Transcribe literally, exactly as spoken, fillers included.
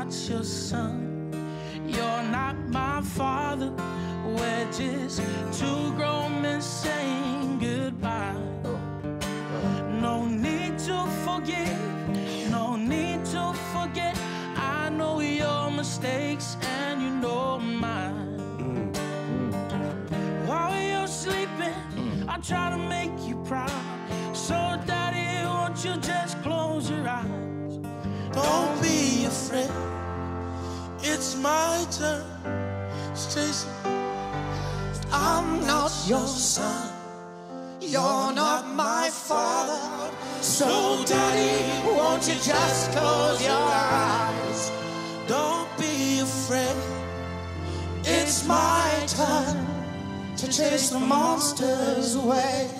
not your son. You're not my father. We're just two grown men saying goodbye. No need to forgive, no need to forget. I know your mistakes and you know mine. While you're sleeping, I try to make you proud. So daddy, won't you just close your eyes? Don't be afraid, it's my turn. Stacy, I'm not your son, you're not my father. So daddy, won't you just close your eyes? Don't be afraid, it's my turn to chase the monsters away.